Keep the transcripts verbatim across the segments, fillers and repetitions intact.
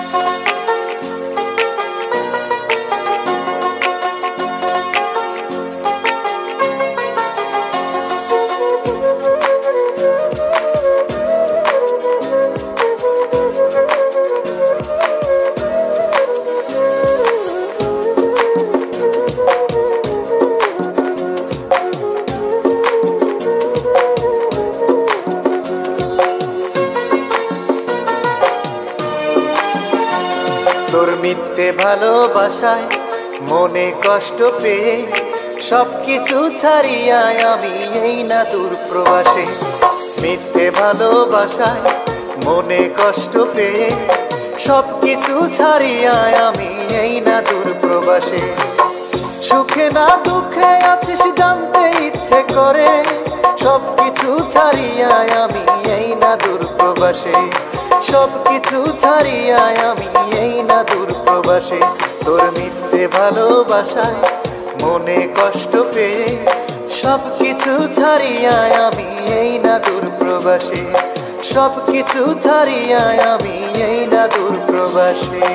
তোর মিথ্যে ভালোবাসায় মনে কষ্ট পেয়ে সবকিছু ছাড়িয়া আমি এই না দূর প্রবাসে। মিথ্যে ভালোবাসায় মনে কষ্ট পেয়ে সবকিছু ছাড়িয়া আমি এই না দূর প্রবাসে। সুখে না দুঃখে আছিস জানতে ইচ্ছে করে, সবকিছু ছাড়িয়া আমি এই না দূর প্রবাসে। সবকিছু ছাড়িয়া আমি এই না দূর প্রবাসে। তোর মিথ্যে ভালোবাসায় মনে কষ্ট পেয়ে সবকিছু ছাড়িয়া আমি এই না দূর প্রবাসে। সবকিছু ছাড়িয়া আমি এই না দূর প্রবাসে।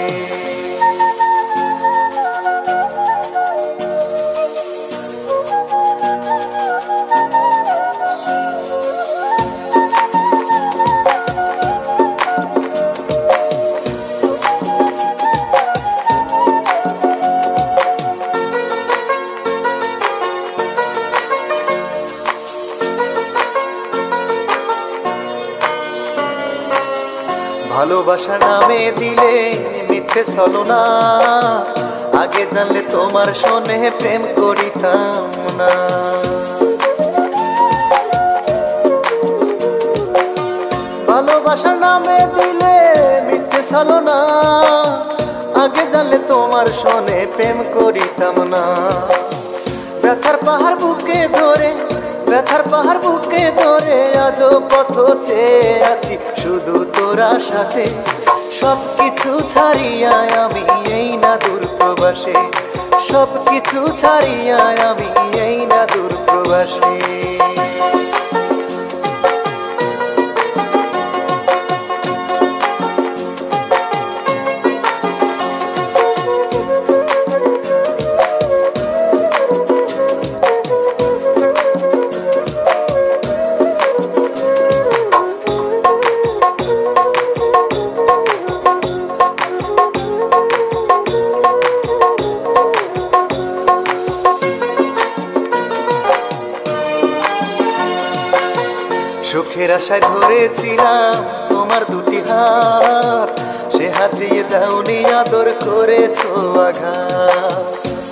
ভালোবাসা নামে দিলে মিথ্যে ছলনা, আগে জানলে তোমার শোনে প্রেম করিতাম না। ভালোবাসা নামে দিলে মিথ্যে ছলনা, আগে জানলে তোমার শোনে প্রেম করিতাম না। ব্যথার পাহাড় বুকে ধরে ব্যথার পাহাড় বুকে ধরে আজও পথ চেয়ে আছি শুধু তোরা সাথে। সবকিছু ছাড়িয়া আমি এই না দূর প্রবাসে। সবকিছু ছাড়িয়া আমি এই না দূর প্রবাসে। সুখের আশায় ধরেছিলাম তোমার দুটি হাত, সে হাত দিয়ে দাওনি আদর করেছো আঘাত।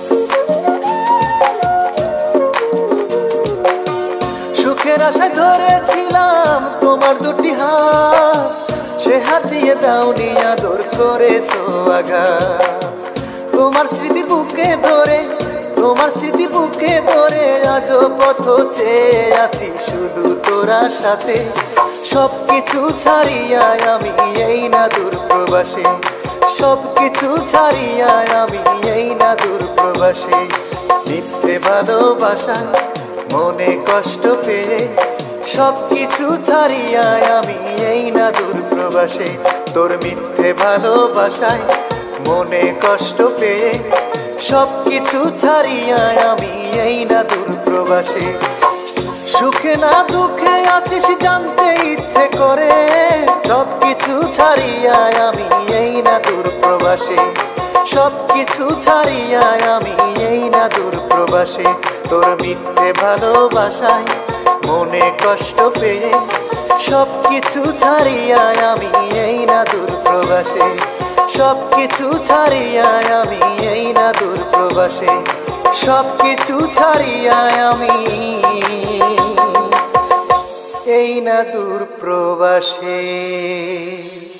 সুখের আশায় ধরেছিলাম তোমার দুটি হাত, সে হাত দিয়ে দাওনি আদর করেছো আঘাত। তোমার স্মৃতি বুকে ধরে তোমার স্মৃতি বুকে ধরে আজও পথ চেয়ে আছি শুধু তোরা সাথে। সবকিছু ছাড়িয়া আমি এই না দূর প্রবাসে। সবকিছু ছাড়িয়া আমি এই না দূর প্রবাসে। মিথ্যে ভালোবাসা মনে কষ্ট পেয়ে সবকিছু ছাড়িয়া আমি এই না দূর প্রবাসে। তোর মিথ্যে ভালোবাসায় মনে কষ্ট পেয়ে সবকিছু ছাড়িয়া আমি এই না দূর প্রবাসে। সুখে না দুঃখে আছিস জানতে ইচ্ছে করে, সবকিছু ছাড়িয়া আমি এই না দূর প্রবাসে। সবকিছু ছাড়িয়া আমি এই না দূর প্রবাসে। তোর মিথ্যে ভালোবাসায় মনে কষ্ট পেয়ে সবকিছু ছাড়িয়া আমি এই না দূর প্রবাসে। সবকিছু ছাড়িয়া আমি এই না দূর প্রবাসে। সবকিছু ছাড়িয়া আমি এই না দূর প্রবাসে।